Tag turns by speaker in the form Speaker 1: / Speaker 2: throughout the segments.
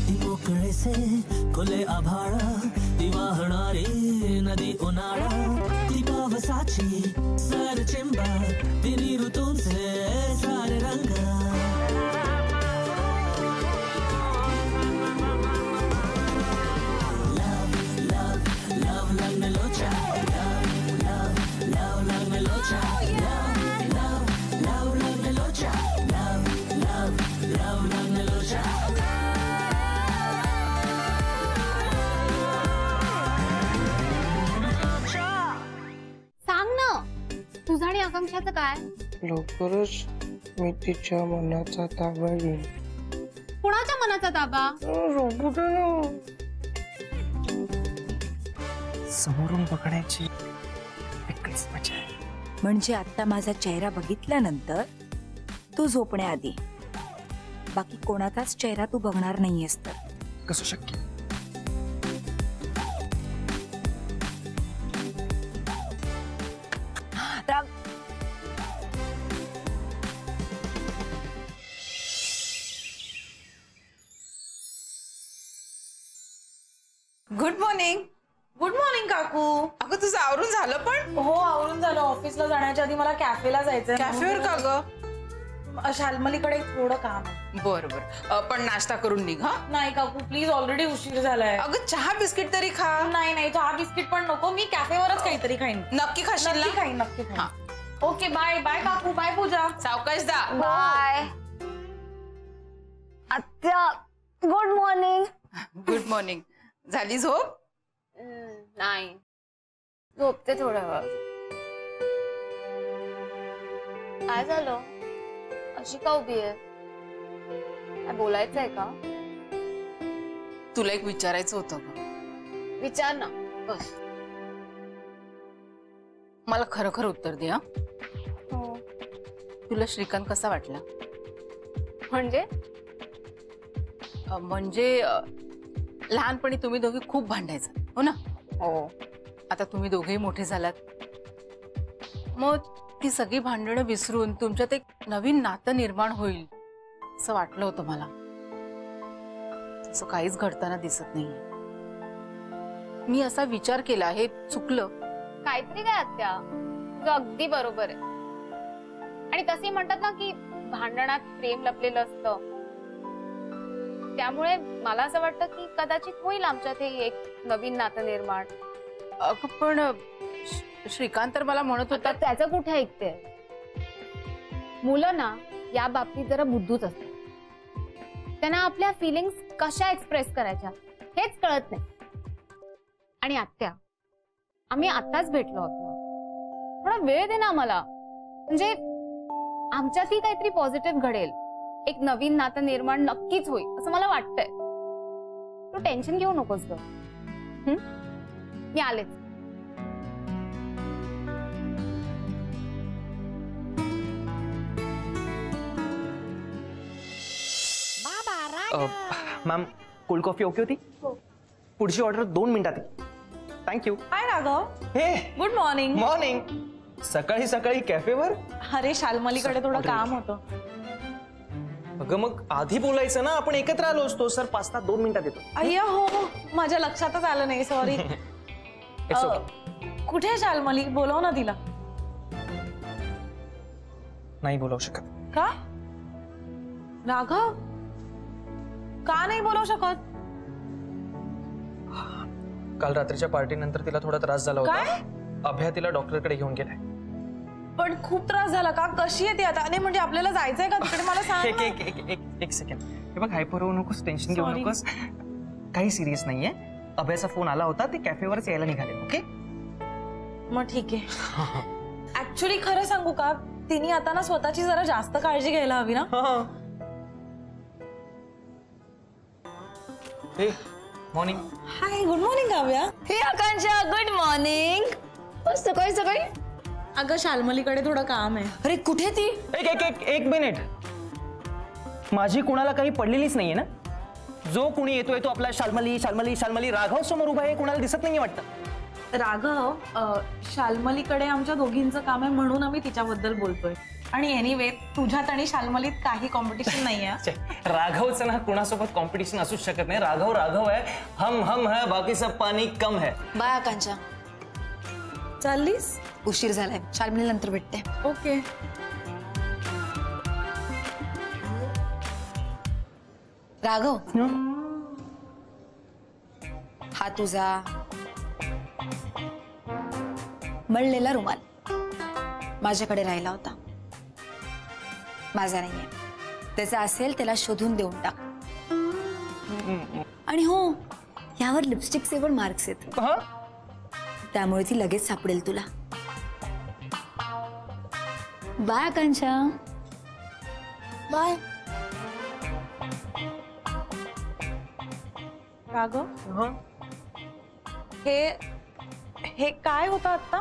Speaker 1: ती मोकळे से खुले आभाळ ती वाहणारी नदी उन्हाळा ती पावसाची सर चिंबा तिन्ही ऋतूंचे सारे रंग Lagna Locha, love Lagna Locha, love Lagna Locha, love Lagna Locha.
Speaker 2: सांग ना तुझा आणि आकांक्षाचं काय?
Speaker 3: लवकरच मी तिच्या मनाचा ताबा घेईन.
Speaker 2: कुणाच्या मनाचा ताबा?
Speaker 3: समोरून बघण्याची वेगळीच मजा आहे.
Speaker 4: म्हणजे आता माझा चेहरा बघितल्यानंतर तू झोपण्याआधी बाकी कोणाचाच चेहरा तू बघणार नाहीयेस तर
Speaker 3: कसं शक्य?
Speaker 5: Good morning.
Speaker 6: गुड मॉर्निंग काकू.
Speaker 5: अगं तुझं आवरून झालं? पण
Speaker 6: हो आवरून झालं. ऑफिसला जाण्याच्या आधी मला कॅफेला जायचंय.
Speaker 5: कॅफेवर का ग?
Speaker 6: शालमलीकडे थोडं काम.
Speaker 5: बर बर पण नाश्ता करून निघ. हा
Speaker 6: नाही काकू प्लीज ऑलरेडी उशीर झालाय.
Speaker 5: अगं चहा बिस्किट तरी खा.
Speaker 6: नाही नाही चहा बिस्किट पण नको. मी कॅफेवरच काहीतरी खाईन.
Speaker 5: नक्की खाशील?
Speaker 6: नक्की खाईन नक्की खाईन. ओके बाय बाय काकू. बाय पूजा.
Speaker 5: सावकाश जा.
Speaker 2: बाय आत्या. Good morning.
Speaker 5: Good morning. झाली झोप?
Speaker 2: नाही झोपते थोड्या वेळ. काय झालं अशी का उभी आहे? काय बोलायचंय का?
Speaker 5: तुला एक विचारायचं होतं का?
Speaker 2: विचार ना. बस
Speaker 5: मला खरं खरं उत्तर दे.
Speaker 2: हो.
Speaker 5: तुला श्रीकांत कसा वाटला? म्हणजे लहानपणी तुम्ही दोघे खूप भांडायचा हो ना?
Speaker 2: हो.
Speaker 5: आता तुम्ही दोघेही मोठे झालात. मग ती सगळी भांडणं विसरून तुमच्यात एक नवीन नातं निर्माण होईल असं वाटलं होतं मला. असं काहीच घडताना दिसत नाहीये. मी असा विचार केला. हे चुकलं
Speaker 2: काहीतरी काय आत्या? तुझं अगदी बरोबर आहे. आणि तसे म्हणतात ना की भांडणात प्रेम लपलेलं असतं. त्यामुळे मला असं वाटतं की कदाचित होईल आमच्यात हे एक नवीन नातं निर्माण.
Speaker 5: पण श्रीकांत तर मला म्हणत होता.
Speaker 2: त्याचं कुठे ऐकते? मुलं ना या बाबतीत जरा बुद्धूच असतात. त्यांना आपल्या फिलिंग्स कशा एक्सप्रेस करायच्या हेच कळत नाही. आणि आत्या आम्ही आताच भेटलो होतो. थोडा वेळ दे ना मला. म्हणजे आमच्यातही काहीतरी पॉझिटिव्ह घडेल. एक नवीन नातं निर्माण नक्कीच होईल असं मला वाटतंय. तू टेन्शन घेऊ नकोस ग. मी आलेच.
Speaker 7: मॅम कोल्ड कॉफी ओके होती? पुढची ऑर्डर 2 मिनिटात. Thank you.
Speaker 6: Hi Raghav.
Speaker 7: Hey
Speaker 6: good morning.
Speaker 7: Morning. सकाळी सकाळी कॅफेवर?
Speaker 6: अरे शालमलीकडे थोडं काम होतं.
Speaker 7: अगं मग आधी बोलायचं ना. आपण एकत्र आलो असतो. सर 5-2 मिनिटात येतो.
Speaker 6: अय्या हो माझ्या लक्षातच आलं नाही. सॉरी. कुठे आहे शालमली? बोलव ना तिला.
Speaker 7: नाही बोलवू शकत.
Speaker 6: का राघव? का नाही बोलवू शकत?
Speaker 7: काल रात्रीच्या पार्टी नंतर तिला थोडा त्रास झाला होता.
Speaker 6: काय?
Speaker 7: अभ्या तिला डॉक्टरकडे घेऊन गेलाय.
Speaker 6: पण खूप त्रास झाला का? कशी आहे ती आता? नाही म्हणजे आपल्याला जायचंय का तिकडे? मला सांग.
Speaker 7: एक सेकंड. हे बघ हायपर होऊ नकोस. टेन्शन घेऊ नकोस. काही सिरियस नाहीये. अभ्याचा फोन आला होता. ते कॅफेवरच यायला निघाले. ओके
Speaker 6: मग ठीक आहे. ऍक्च्युली खरं सांगू का तिने आता ना स्वतःची जरा जास्त काळजी घ्यायला हवी ना.
Speaker 7: Hey morning.
Speaker 6: Hi good morning Kavya.
Speaker 4: Hey Akanksha good morning. सकाळी सकाळी.
Speaker 6: अगं शालमलीकडे थोडं काम आहे.
Speaker 4: अरे कुठे ती?
Speaker 7: एक मिनिट. माझी कुणाला काही पडलेलीच नाहीये ना. जो कुणी येतोय तो आपला शालमली शालमली शालमली. राघव समोर उभा आहे. कुणाला दिसत नाहीये वाटतं.
Speaker 6: राघव शालमलीकडे आमच्या दोघींचं काम आहे म्हणून आम्ही तिच्याबद्दल बोलतोय. आणि एनिवे तुझ्यात आणि शाल्मलीत काही कॉम्पिटिशन नाहीये.
Speaker 7: राघवचं ना कुणासोबत कॉम्पिटिशन असूच शकत नाही. राघव राघव आहे, हम है, बाकी सब पाणी कम है.
Speaker 4: बाय आकांक्षा,
Speaker 6: चाललीस?
Speaker 4: उशीर झालाय. शाल्मली नंतर भेटते.
Speaker 6: ओके.
Speaker 4: राघव, हा तुझा मळलेला रुमाल माझ्याकडे राहिला होता. माझा नाहीये. त्याचा असेल त्याला शोधून देऊन टाक. आणि हो, यावर लिपस्टिकचे पण मार्क्स आहेत, त्यामुळे ती लगेच सापडेल तुला. बाय आकांक्षा. बाय.
Speaker 6: राघव, हे काय होतं आता?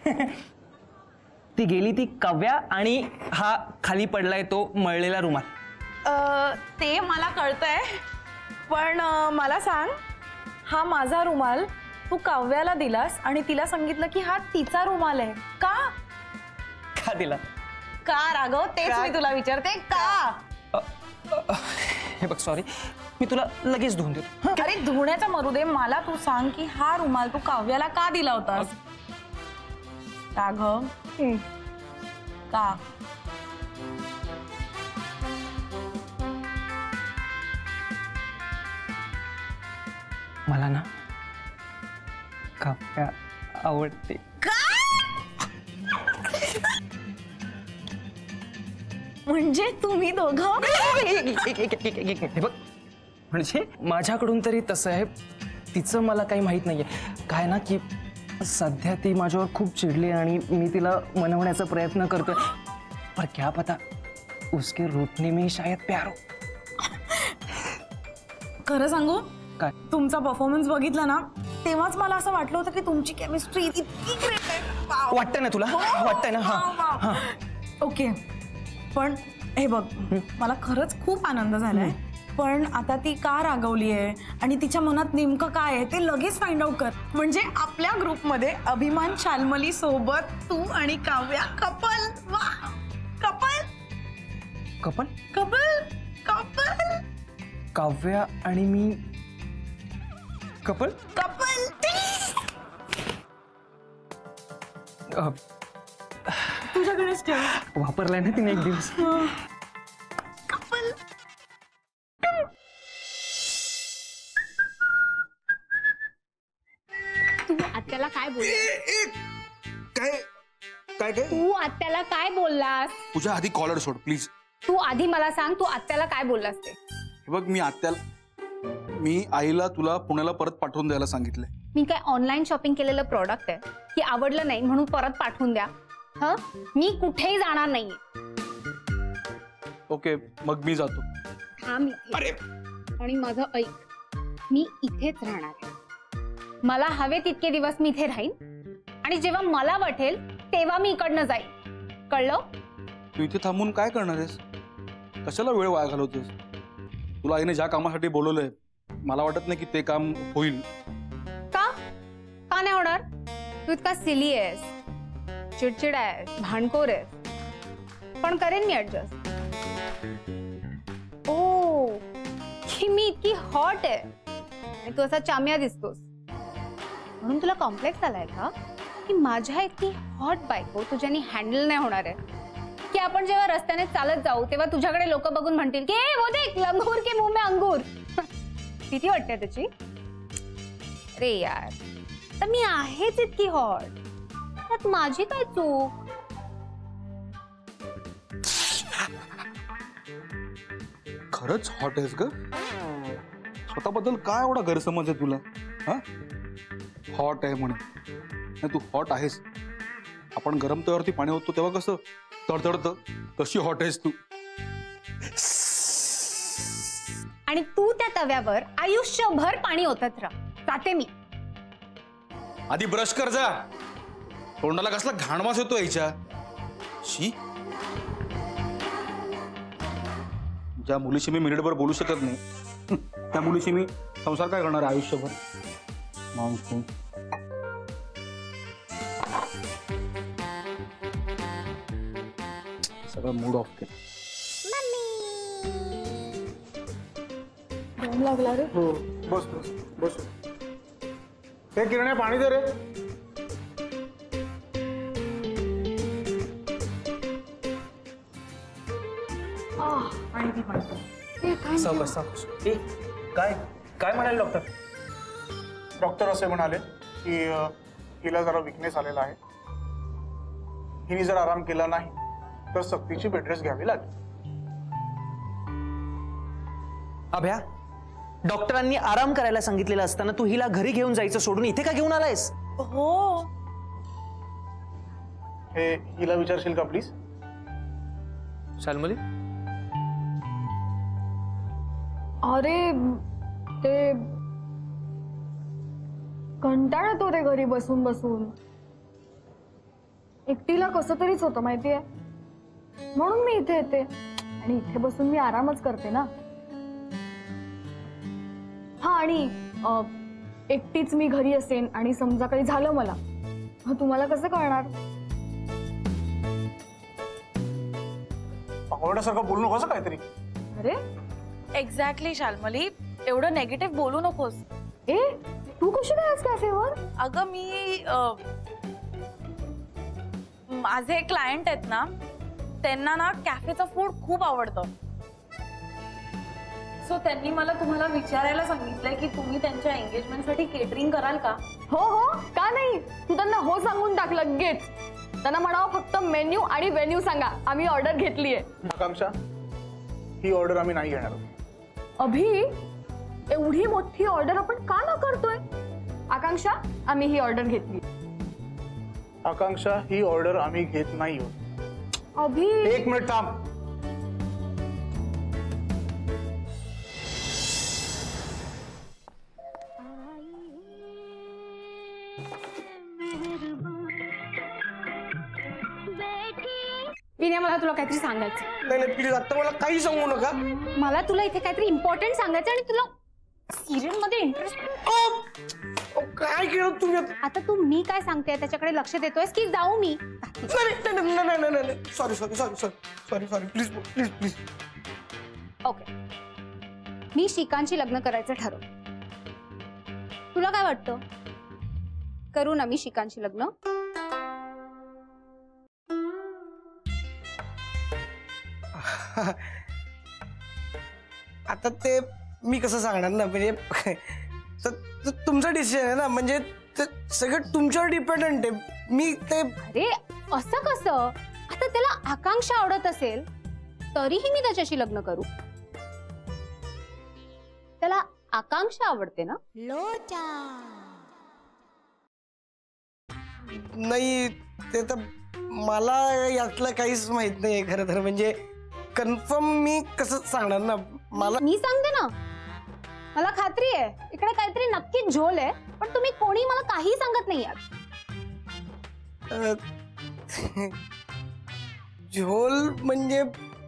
Speaker 7: ती गेली ती काव्या आणि हा खाली पडलाय तो मळलेला रुमाल.
Speaker 6: ते मला कळतंय, पण मला सांग, हा माझा रुमाल तू काव्याला दिलास आणि तिला सांगितलं की हा तिचा रुमाल आहे.
Speaker 7: का दिला?
Speaker 6: का राघव, तेच मी तुला विचारते, का?
Speaker 7: हे बघ, सॉरी, मी तुला लगेच धुवून देतो.
Speaker 6: अरे धुण्याचा मरू दे, मला तू सांग की हा रुमाल तू काव्याला का दिला होतास? राघव, का?
Speaker 7: मला ना काव्या आवडते.
Speaker 6: म्हणजे तुम्ही दोघं?
Speaker 7: हे बघ, म्हणजे माझ्याकडून तरी तसं आहे, तिचं मला काही माहित नाहीये. काय ना की सध्या ती माझ्यावर खूप चिडली आणि मी तिला मनवण्याचा प्रयत्न करतोय. पर क्या पता उसके रूठने में शायद प्यार हो.
Speaker 6: खरं सांगू
Speaker 7: काय?
Speaker 6: तुमचा परफॉर्मन्स बघितला ना तेव्हाच मला असं वाटलं होतं की तुमची केमिस्ट्री इतकी ग्रेट आहे.
Speaker 7: वाटतंय ना तुला? वाटतंय ना? हा.
Speaker 6: ओके, पण हे बघ, मला खरंच खूप आनंद झालाय. पण आता ती का रागवली आहे आणि तिच्या मनात नेमकं काय आहे ते लगेच फाइंड आउट कर. म्हणजे आपल्या ग्रुपमध्ये अभिमान शाल्मली सोबत तू आणि काव्या कपल. वा, couple
Speaker 7: couple
Speaker 6: couple couple.
Speaker 7: Kavya आणि मी कपल
Speaker 6: कपल. तुझ्याकडेच ठेव.
Speaker 7: वापरलाय ना तिने एक दिवस.
Speaker 6: कपल.
Speaker 2: तू आत्याला काय बोललास?
Speaker 8: काय काय काय
Speaker 2: तू आत्याला काय बोललास?
Speaker 8: तुझ्या आधी कॉलर सोड प्लीज.
Speaker 2: तू आधी मला सांग, तू आत्याला काय बोललास ते.
Speaker 8: हे बघ, मी आईला तुला पुण्याला परत पाठवून द्यायला सांगितलंय.
Speaker 2: मी काय ऑनलाईन शॉपिंग केलेलं प्रोडक्ट आहे की आवडलं नाही म्हणून परत पाठवून द्या? मी कुठेही जाणार नाहीये.
Speaker 8: ओके, मग मी जातो.
Speaker 2: थांब इथे. आणि माझं ऐक, मी इथेच राहणार आहे. मला हवे तितके दिवस मी इथे राहीन आणि जेव्हा मला वाटेल तेव्हा मी इकडनं जाईन. कळलं?
Speaker 8: तू इथे थांबून काय करणार आहेस? कशाला वेळ वाया घालवतोस? तुला आईने ज्या कामासाठी बोलवलंय मला वाटत नाही की ते काम होईल.
Speaker 2: का नाही होणार? तू इतका सिली आहेस, चिडचिड आहेस, भांडखोर आहेस, पण करेन मी ऍडजस्ट. ओ, की मी इतकी हॉट आहे आणि तू असा चाम्या दिसतोस म्हणून तुला कॉम्प्लेक्स आलाय का की माझ्या इतकी हॉट बायको तुझ्यानी हँडल नाही होणार आहे? की आपण जेव्हा रस्त्याने चालत जाऊ तेव्हा तुझ्याकडे लोक बघून म्हणतील की वो देख, लंगूर के मुंह में अंगूर. किती वाटते त्याची? अरे यार, तर मी आहेच इतकी हॉट, त्यात माझी काय चूक?
Speaker 8: खरंच हॉट आहेस ग? स्वतःबद्दल काय एवढा गैरसमज आहे तुला? हॉट आहे म्हणे. नाही, तू हॉट आहेस. आपण गरम तव्यावरती पाणी होतो तेव्हा कसं तडतडतं, तशी हॉट आहेस तू.
Speaker 2: आणि तू त्या तव्यावर आयुष्यभर पाणी ओतत राह. जाते मी.
Speaker 8: आधी ब्रश कर जा. तोंडाला कसला घाणवास येतो याच्या. शी. ज्या मुलीशी मी मिनिटभर बोलू शकत नाही त्या मुलीशी मी संसार काय करणार आयुष्यभर? सगळं मूड ऑफ केलं.
Speaker 6: दम लागला रे.
Speaker 9: हो बस बस बस. हे किरण्या पाणी दे रे.
Speaker 6: आणि ती पण
Speaker 7: सावकाश सावकाश. ए काय काय म्हणाले डॉक्टर?
Speaker 9: डॉक्टर असे म्हणाले की हिला जरा विकनेस आलेला आहे. हिने जर आराम केला नाही तर सक्तीची बेड रेस्ट घ्यावी लागेल.
Speaker 7: अभ्या, डॉक्टरांनी आराम करायला सांगितलेलं असताना तू हिला घरी घेऊन जायचं सोडून इथे का घेऊन आलायस?
Speaker 6: हो.
Speaker 9: हे हिला विचारशील का प्लीज?
Speaker 7: शाल्मली,
Speaker 6: अरे ते कंटाळा तो रे घरी बसून बसून. एकटीला कसं तरीच होतं माहितीये, म्हणून मी इथे येते आणि इथे बसून मी आरामच करते ना. हा, आणि एकटीच मी घरी असेन आणि समजा काही झालं मला, तुम्हाला कसं कळणार?
Speaker 9: आवडण्यासारखं बोलू नकोस काहीतरी.
Speaker 6: अरे
Speaker 10: एक्झॅक्टली शाल्मली, एवढं नेगेटिव्ह बोलू नकोस.
Speaker 6: ए, तू कशी काय आज कॅफेवर?
Speaker 10: अगं मी माझे क्लायंट आहेत ना, त्यांना ना कॅफेचं फूड खूप आवडतं. सो त्यांनी मला तुम्हाला विचारायला सांगितलंय की तुम्ही त्यांच्या एंगेजमेंटसाठी केटरिंग कराल का?
Speaker 6: हो हो, का नाही. तू त्यांना हो सांगून टाक लगेच. त्यांना म्हणावं फक्त मेन्यू आणि व्हेन्यू सांगा, आम्ही ऑर्डर घेतलीये.
Speaker 9: आकांक्षा, ही ऑर्डर आम्ही नाही घेणार.
Speaker 6: अभि, एवढी मोठी ऑर्डर आपण का न करतोय? आकांक्षा, आम्ही ही ऑर्डर घेतली.
Speaker 9: आकांक्षा, ही ऑर्डर आम्ही घेत नाही आहोत.
Speaker 6: अभि,
Speaker 9: एक मिनिट थांब.
Speaker 2: विनय, मला तुला काहीतरी सांगायचं.
Speaker 3: नाही नाही प्लीज, आता मला काही सांगू नका.
Speaker 2: मला तुला इथे काहीतरी इम्पॉर्टंट सांगायचं आणि तुला सिरियल मध्ये इंटरेस्ट.
Speaker 3: काय केलं तुम्ही?
Speaker 2: आता तू मी काय सांगते त्याच्याकडे लक्ष देतोयस की जाऊ मी?
Speaker 3: Sorry sorry sorry sorry sorry sorry please please please.
Speaker 2: Okay, मी श्रीकांतशी लग्न करायचं ठरवलं. तुला काय वाटतं, करू ना मी श्रीकांतशी लग्न?
Speaker 3: आता ते मी कसं सांगणार ना, म्हणजे तुमचं डिसिजन आहे ना, म्हणजे सगळं तुमच्यावर डिपेंडंट आहे. मी ते.
Speaker 2: अरे असं कसं? आता त्याला आकांक्षा आवडत असेल तरीही मी त्याच्याशी लग्न करू. त्याला आकांक्षा आवडते ना?
Speaker 3: नाही, ते तर मला यातलं काहीच माहित नाही खरं तर. म्हणजे कन्फर्म मी कसं सांगणार ना. मला
Speaker 2: मी सांगते ना, मला खात्री आहे इकडे काहीतरी नक्कीच झोल आहे, पण तुम्ही कोणी मला काही सांगत नाही आहात.
Speaker 3: झोल म्हणजे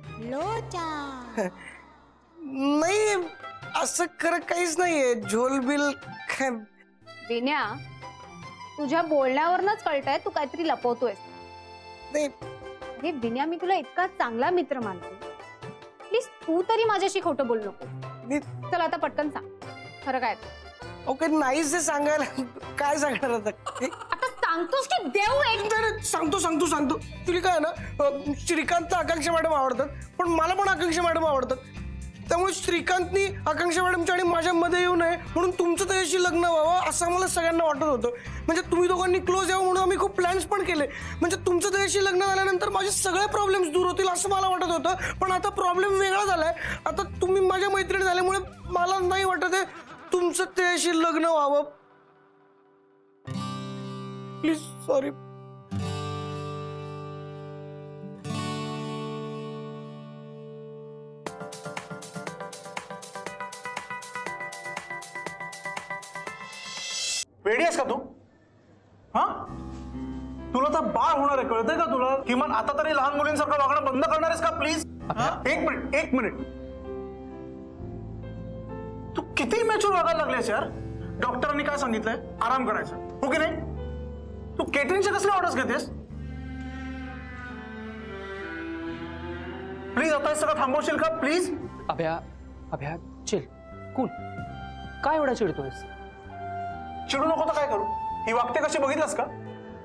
Speaker 3: नाही, असं खरं काहीच नाहीये. झोल बिल काय.
Speaker 2: विन्या, तुझ्या बोलण्यावरनच कळतंय तू काहीतरी लपवतोय.
Speaker 3: नाही
Speaker 2: अरे विन्या, मी तुला इतका चांगला मित्र मानते, प्लीज तू तरी माझ्याशी खोटं बोलू नको. चल आता पटकन सांग खरं काय.
Speaker 3: ओके, नाही ते सांगायला काय सांगणार आता?
Speaker 2: आता सांगतोस की देऊ एक?
Speaker 3: सांगतो सांगतो सांगतो. तुला काय ना, श्रीकांत आकांक्षा मॅडम आवडतात, पण मला पण आकांक्षा मॅडम आवडतात. त्यामुळे श्रीकांतनी आकांक्षा मॅडमच्या आणि माझ्या मध्ये येऊ नये म्हणून तुमचं त्याच्याशी लग्न व्हावं असं मला सगळ्यांना वाटत होतं. म्हणजे तुम्ही दोघांनी क्लोज यावं म्हणून आम्ही खूप प्लॅन्स पण केले. म्हणजे तुमचं त्याच्याशी लग्न झाल्यानंतर माझे सगळे प्रॉब्लेम्स दूर होतील असं मला वाटत होतं. पण आता प्रॉब्लेम वेगळा झालाय. आता तुम्ही माझ्या मैत्रिणी झाल्यामुळे मला नाही वाटत आहे तुमचं त्याच्याशी लग्न व्हावं. Please, sorry.
Speaker 9: वेडी आहेस का तू? हा, तुला तर बाळ होणार आहे, कळतंय का तुला? किमान आता तरी लहान मुलींसारखं वागणं बंद करणार आहेस का प्लीज? एक मिनिट एक मिनिट. तू किती मॅच्युअर वागायला लागलेस यार. डॉक्टरांनी काय सांगितलंय? आराम करायचा, हो की नाही? तू केटरिंगचे कसले ऑर्डर्स घेतेस? प्लीज आता हे सगळं थांबवशील का please?
Speaker 7: Abhya Abhya chill cool. काय एवढा चिडतोयस?
Speaker 9: चिडू नको तर काय करू? ही वागते कशी बघितलंस का?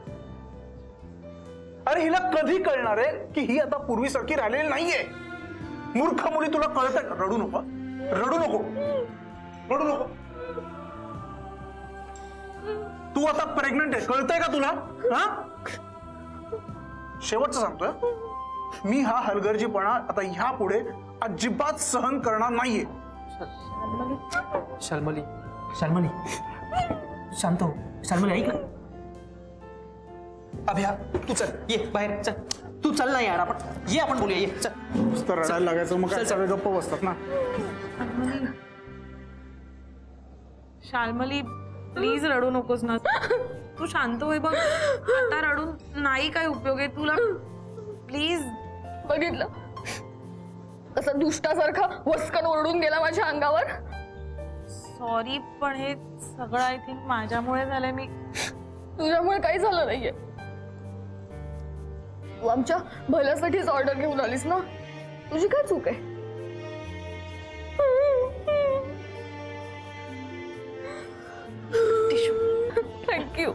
Speaker 9: अरे हिला कधी कळणार आहे की ही आता पूर्वीसारखी राहिलेली नाहीये. मूर्ख मुली तुला कळतंय? रडू नको, रडू नको, रडू नको. तू आता प्रेग्नंट आहे, कळतंय का तुला? हा, शेवटचं सांगतोय, मी हा हलगर्जीपणा आता ह्या पुढे अजिबात सहन करणार नाहीये.
Speaker 7: शाल्मली शाल्मली शांत हो. शाल्मली ऐक ना. अभ्या तू चल, ये बाहेर चल. तू चल ना यार, आपण ये, आपण बोलूया, ये चल.
Speaker 9: नुसतं रडायला लागायचं मग काय सगळे गप्प बसतात ना.
Speaker 6: शाल्मली प्लीज रडू नकोस ना. तू शांत होई बघ. आता रडून नाही काय उपयोग आहे तुला. प्लीज.
Speaker 10: बघितलं असं दुष्टासारखा वस्कन ओरडून गेला माझ्या अंगावर.
Speaker 6: सॉरी, पण हे सगळं आय थिंक माझ्यामुळे झालंय. मी
Speaker 10: तुझ्यामुळे काही झालं नाहीये. तू आमच्या भल्यासाठीच ऑर्डर घेऊन आलीस ना. तुझी काय चूक आहे? थँक्यू.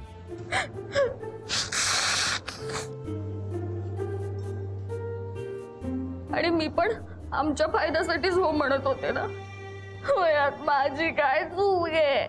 Speaker 10: आणि मी पण आमच्या फायद्यासाठीच हो म्हणत होते ना. यात माझी काय चूक आहे?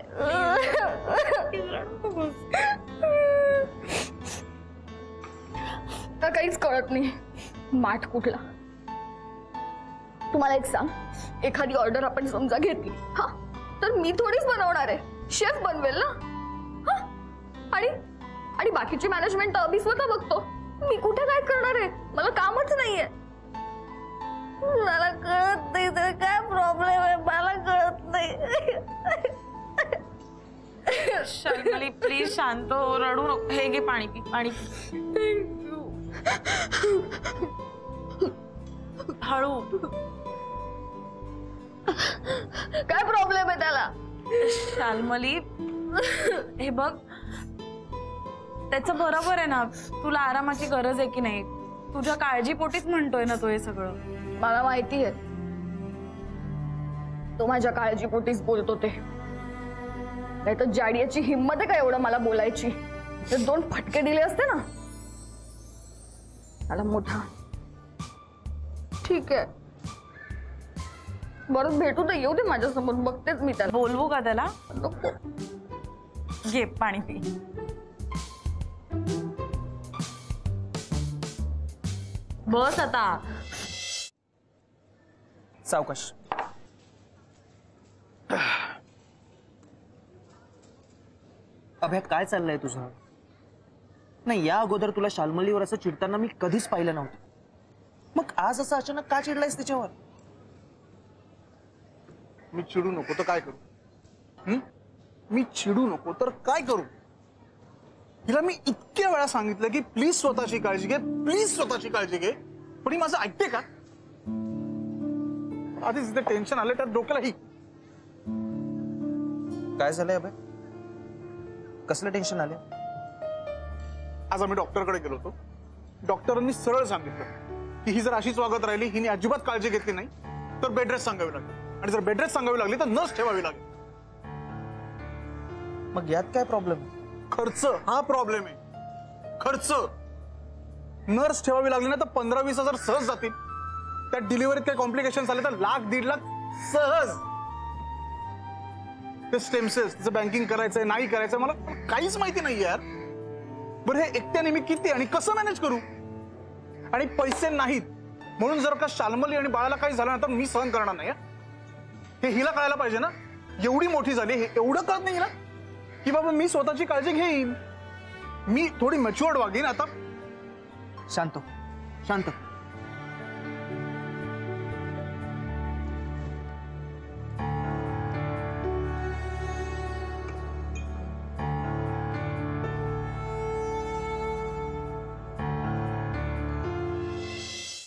Speaker 10: का काहीच कळत नाही. माठ कुठला. तुम्हाला एक सांग, एखादी ऑर्डर आपण समजा घेतली हा, तर मी थोडीच बनवणार आहे, शेफ बनवेल ना. हा, आणि बाकीची मॅनेजमेंट मी स्वतः बघतो. मी कुठे काय करणार आहे? मला कामच नाहीये. मला कळत नाही तर काय प्रॉब्लेम आहे? मला कळत नाही.
Speaker 6: शाल्मली प्लीज शांत हो, रडू नको. हे घे पाणी पी, पाणी पी. थँक्यू. हळू.
Speaker 10: काय प्रॉब्लेम आहे त्याला?
Speaker 6: शाल्मली हे बघ, त्याचं बरोबर आहे ना. तुला आरामाची गरज आहे की नाही? तुझ्या काळजीपोटीच म्हणतोय ना तो हे सगळं.
Speaker 10: मला माहिती आहे तो माझ्या काळजीपोटीच बोलतो ते. नाही तर जाडियाची हिंमत आहे का एवढं मला बोलायची? तर 2 फटके दिले असते ना. मला मोठा ठीक आहे, बरं भेटू दे, येऊ दे माझ्यासमोर, बघतेच मी त्याला.
Speaker 6: बोलवू का त्याला?
Speaker 10: नको.
Speaker 6: घे पाणी पी. बस आता.
Speaker 7: सावकाश. अभ्या काय चाललंय तुझं? नाही, या अगोदर तुला शाल्मलीवर असं चिडताना मी कधीच पाहिलं नव्हतं. मग आज असं अचानक का चिडलायस तिच्यावर?
Speaker 9: मी चिडू नको तर काय करू? मी चिडू नको तर काय करू? हिला मी इतक्या वेळा सांगितलं की प्लीज स्वतःची काळजी घे, प्लीज स्वतःची काळजी घे, पण ही माझं ऐकते का? आधीच इथे टेन्शन आलं, त्यात डोक्यालाही.
Speaker 7: काय झालंय अभय? कसलं टेन्शन आले?
Speaker 9: आज आम्ही डॉक्टरकडे गेलो होतो. डॉक्टरांनी सरळ सांगितलं की ही जर अशीच वागत राहिली, हिने अजिबात काळजी घेतली नाही तर बेड रेस्ट सांगावी लागेल, आणि जर बेड रेस्ट सांगावी लागली तर नर्स ठेवावी लागेल.
Speaker 7: मग यात काय प्रॉब्लेम?
Speaker 9: खर्च हा प्रॉब्लेम आहे. खर्च. नर्स ठेवावी लागली ना तर 15-20 हजार सहज जातील. त्यात डिलिव्हरीत काही कॉम्प्लिकेशन झाले तर 1-1.5 लाख सहज. ते स्टेम सेल्स, तिचं बँकिंग करायचंय नाही करायचंय मला काहीच माहिती नाही यार. बरं हे एकट्याने मी किती आणि कसं मॅनेज करू? आणि पैसे नाहीत म्हणून जर का शाल्मली आणि बाळाला काही झालं ना तर मी सहन करणार नाही. हे हिला कळायला पाहिजे ना. एवढी मोठी झाली, हे एवढं कळत नाही ना की बाबा मी स्वतःची काळजी घेईन, मी थोडी मॅच्युअर्ड वागेन. आता
Speaker 7: शांत शांत